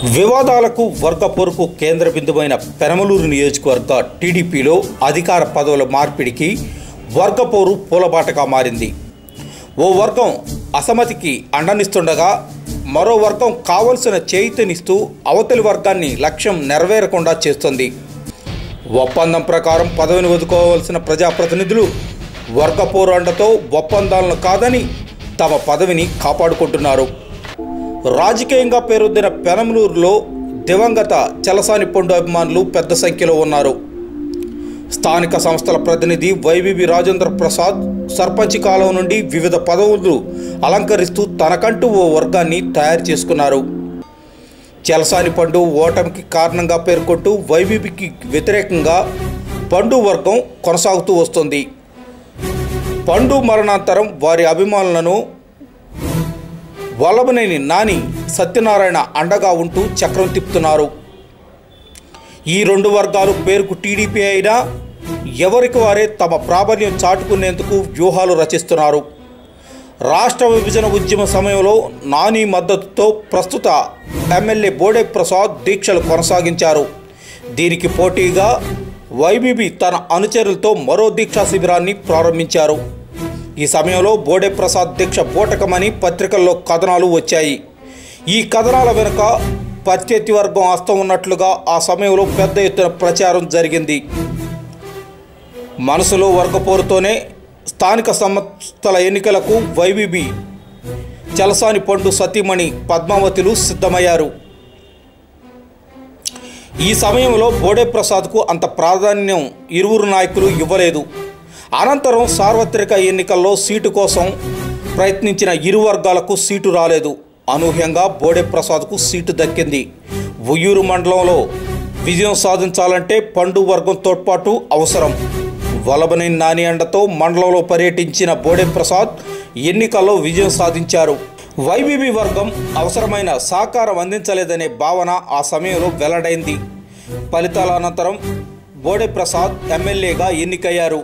వివాదాలకు వర్గపోరుకు కేంద్ర బిందువైన పెనమలూరు నియోజకవర్గ టీడీపీలో అధికార పదవుల మార్పిడికి వర్గపోరు పూలబాటగా మారింది. ఓ వర్గం అసమ్మతికి అండనిస్తుండగా మరో వర్గం కావలసిన చేయితనిస్తూ అవతలి వర్గాన్ని లక్ష్యం నెరవేరకుండా చేస్తుంది. ఒప్పందం ప్రకారం పదవిని వదుకోవాల్సిన ప్రజాప్రతినిధులు వర్గపోరు అండతో ఒప్పందాలను కాదని తమ పదవిని కాపాడుకుంటున్నారు. రాజకీయంగా పేరొందిన పెనమలూరులో దివంగత చలసాని పండు అభిమానులు పెద్ద సంఖ్యలో ఉన్నారు. స్థానిక సంస్థల ప్రతినిధి వైబీబీ రాజేంద్ర ప్రసాద్ సర్పంచ్ కాలం నుండి వివిధ పదవులు అలంకరిస్తూ తనకంటూ ఓ వర్గాన్ని తయారు చేసుకున్నారు. చలసాని పండు ఓటమికి కారణంగా పేర్కొంటూ వైబీబీకి వ్యతిరేకంగా పండు వర్గం కొనసాగుతూ వస్తుంది. పండు మరణాంతరం వారి అభిమానులను వల్లభనేని నాని సత్యనారాయణ అండగా ఉంటూ చక్రం తిప్పుతున్నారు. ఈ రెండు వర్గాలు పేరుకు టీడీపీ అయినా ఎవరికి వారే తమ ప్రాబల్యం చాటుకునేందుకు వ్యూహాలు రచిస్తున్నారు. రాష్ట్ర విభజన ఉద్యమ సమయంలో నాని మద్దతుతో ప్రస్తుత ఎమ్మెల్యే బోడే ప్రసాద్ దీక్షలు కొనసాగించారు. దీనికి పోటీగా వైబీబీ తన అనుచరులతో మరో దీక్షా శిబిరాన్ని ప్రారంభించారు. ఈ సమయంలో బోడే ప్రసాద్ దీక్ష బూటకమని పత్రికల్లో కథనాలు వచ్చాయి. ఈ కథనాల వెనుక ప్రత్యర్థి వర్గం హస్తం ఉన్నట్లుగా ఆ సమయంలో పెద్ద ఎత్తున ప్రచారం జరిగింది. మనసులో వర్గపోరుతోనే స్థానిక సంస్థల ఎన్నికలకు వైబీబీ చలసాని పండు సతీమణి పద్మావతులు సిద్ధమయ్యారు. ఈ సమయంలో బోడే ప్రసాద్కు అంత ప్రాధాన్యం ఇరువురు నాయకులు ఇవ్వలేదు. అనంతరం సార్వత్రిక ఎన్నికల్లో సీటు కోసం ప్రయత్నించిన ఇరు వర్గాలకు సీటు రాలేదు. అనూహ్యంగా బోడే ప్రసాద్కు సీటు దక్కింది. ఉయ్యూరు మండలంలో విజయం సాధించాలంటే పండు వర్గం తోడ్పాటు అవసరం. వల్లభనేని నాని అండతో మండలంలో పర్యటించిన బోడే ప్రసాద్ ఎన్నికల్లో విజయం సాధించారు. వైబీబీ వర్గం అవసరమైన సహకారం అందించలేదనే భావన ఆ సమయంలో వెల్లడైంది. ఫలితాల అనంతరం బోడే ప్రసాద్ ఎమ్మెల్యేగా ఎన్నికయ్యారు.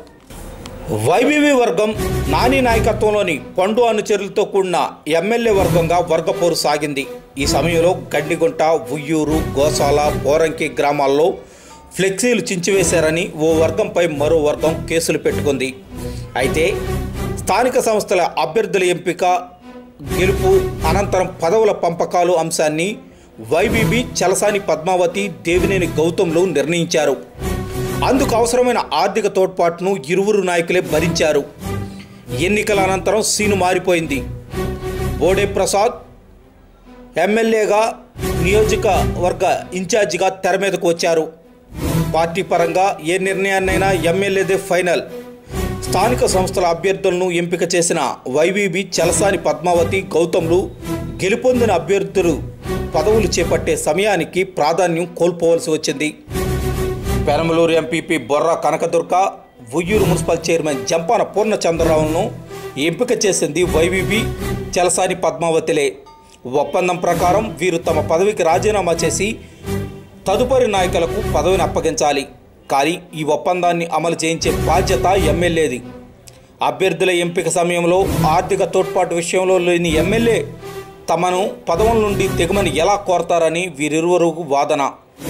వైబీబీ వర్గం నాని నాయకత్వంలోని పండు అనుచరులతో కూడిన ఎమ్మెల్యే వర్గంగా వర్గపోరు సాగింది. ఈ సమయంలో గండిగుంట, ఉయ్యూరు, గోసాల, పోరంకి గ్రామాల్లో ఫ్లెక్సీలు చించివేశారని ఓ వర్గంపై మరో వర్గం కేసులు పెట్టుకుంది. అయితే స్థానిక సంస్థల అభ్యర్థుల ఎంపిక, గెలుపు అనంతరం పదవుల పంపకాలు అంశాన్ని వైబీబీ చలసాని పద్మావతి, దేవినేని గౌతమ్లు నిర్ణయించారు. అందుకు అవసరమైన ఆర్థిక తోడ్పాటును ఇరువురు నాయకులే భరించారు. ఎన్నికల అనంతరం సీను మారిపోయింది. బోడే ప్రసాద్ ఎమ్మెల్యేగా నియోజకవర్గ ఇన్ఛార్జిగా తెర మీదకు వచ్చారు. పార్టీ పరంగా ఏ నిర్ణయాన్నైనా ఎమ్మెల్యేదే ఫైనల్. స్థానిక సంస్థల అభ్యర్థులను ఎంపిక చేసిన వైబీబీ చలసాని పద్మావతి, గౌతమ్లు గెలుపొందిన అభ్యర్థులు పదవులు చేపట్టే సమయానికి ప్రాధాన్యం కోల్పోవలసి వచ్చింది. Penamaluru MPP Borra Kanakadurga, Uyyuru municipal chairman Jampana పూర్ణచంద్రరావును ఎంపిక చేసింది వైబీబీ చలసాని పద్మావతిలే. ఒప్పందం ప్రకారం వీరు తమ పదవికి రాజీనామా చేసి తదుపరి నాయకులకు పదవిని అప్పగించాలి. కానీ ఈ ఒప్పందాన్ని అమలు చేయించే బాధ్యత ఎమ్మెల్యేది. అభ్యర్థుల ఎంపిక సమయంలో ఆర్థిక తోడ్పాటు విషయంలో లేని ఎమ్మెల్యే తమను పదవుల నుండి తెగమని ఎలా కోరతారని వీరిరువురు వాదన.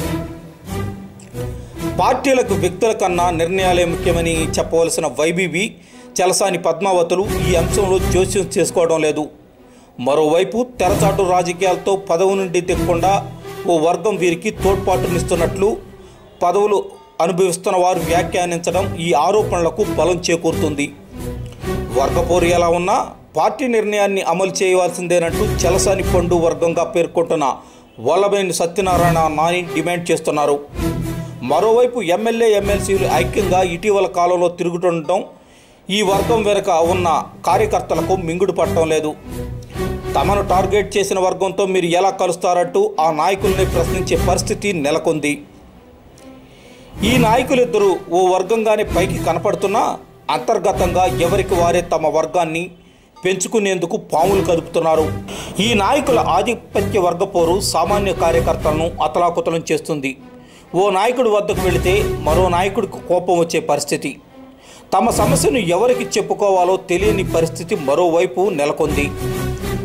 పార్టీలకు వ్యక్తుల కన్నా నిర్ణయాలే ముఖ్యమని చెప్పవలసిన వైబీబీ చలసాని పద్మావతులు ఈ అంశంలో జోస్యం చేసుకోవడం లేదు. మరోవైపు తెరచాటు రాజకీయాలతో పదవి నుండి తెగకుండా ఓ వర్గం వీరికి తోడ్పాటునిస్తున్నట్లు పదవులు అనుభవిస్తున్న వారు వ్యాఖ్యానించడం ఈ ఆరోపణలకు బలం చేకూరుతుంది. వర్గపోరు ఎలా ఉన్నా పార్టీ నిర్ణయాన్ని అమలు చేయవలసిందేనంటూ చలసాని పండు వర్గంగా పేర్కొంటున్న వల్లభనేని సత్యనారాయణ నాని డిమాండ్ చేస్తున్నారు. మరోవైపు ఎమ్మెల్యే, ఎమ్మెల్సీలు ఐక్యంగా ఇటీవల కాలంలో తిరుగుతుండటం ఈ వర్గం వెనుక ఉన్న కార్యకర్తలకు మింగుడు పట్టడం లేదు. తమను టార్గెట్ చేసిన వర్గంతో మీరు ఎలా కలుస్తారంటూ ఆ నాయకుల్ని ప్రశ్నించే పరిస్థితి నెలకొంది. ఈ నాయకులిద్దరూ ఓ వర్గంగానే పైకి కనపడుతున్నా అంతర్గతంగా ఎవరికి వారే తమ వర్గాన్ని పెంచుకునేందుకు పాములు కదుపుతున్నారు. ఈ నాయకుల ఆధిపత్య వర్గపోరు సామాన్య కార్యకర్తలను అతలాకుతలం చేస్తుంది. ఓ నాయకుడి వద్దకు వెళితే మరో నాయకుడికి కోపం వచ్చే పరిస్థితి, తమ సమస్యను ఎవరికి చెప్పుకోవాలో తెలియని పరిస్థితి మరోవైపు నెలకొంది.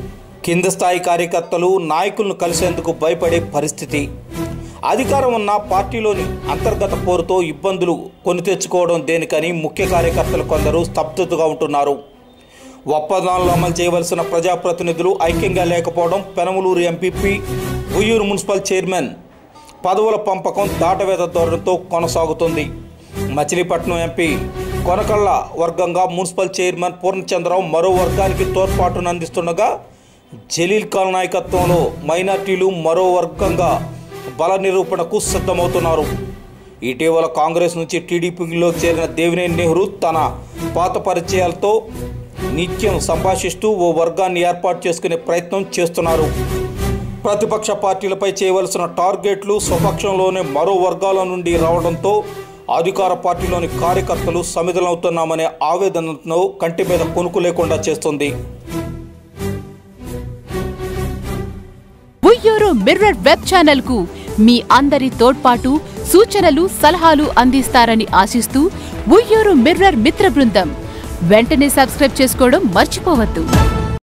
కింద స్థాయి కార్యకర్తలు నాయకులను కలిసేందుకు భయపడే పరిస్థితి. అధికారం ఉన్న పార్టీలోని అంతర్గత పోరుతో ఇబ్బందులు కొని తెచ్చుకోవడం దేనికని ముఖ్య కార్యకర్తలు కొందరు స్తబ్దతగా ఉంటున్నారు. ఒప్పందాలను అమలు చేయవలసిన ప్రజాప్రతినిధులు ఐక్యంగా లేకపోవడం, Penamaluru MPP, Uyyuru municipal chairman పదవుల పంపకం దాటవేత ధోరణితో కొనసాగుతుంది. మచిలీపట్నం ఎంపీ కొనకళ్ళ వర్గంగా మున్సిపల్ చైర్మన్ పూర్ణచంద్రరావు మరో వర్గానికి తోడ్పాటును అందిస్తుండగా, జలీల్ ఖాన్ నాయకత్వంలో మైనార్టీలు మరో వర్గంగా బల నిరూపణకు సిద్ధమవుతున్నారు. ఇటీవల కాంగ్రెస్ నుంచి టీడీపీలోకి చేరిన దేవినేని నెహ్రూ తన పాత పరిచయాలతో నిత్యం సంభాషిస్తూ ఓ వర్గాన్ని ఏర్పాటు చేసుకునే ప్రయత్నం చేస్తున్నారు. ప్రతిపక్ష పార్టీలపై చేయవలసిన టార్గెట్లు స్వపక్షంలోనే మరో వర్గాల నుండి రావడంతో అధికార పార్టీలోని కార్యకర్తలు సమిధలవుతున్నామనే ఆవేదనను కంటి మీద కొనుక్కు లేకుండా చేస్తుంది. ఉయ్యూరు మిర్రర్ వెబ్ ఛానల్ కు మీ అందరి తోడ్పాటు, సూచనలు, సలహాలు అందిస్తారని ఆశిస్తూ ఉయ్యూరు మిర్రర్ మిత్ర బృందం వెంటనే సబ్స్క్రైబ్ చేసుకోవడం మర్చిపోవద్దు.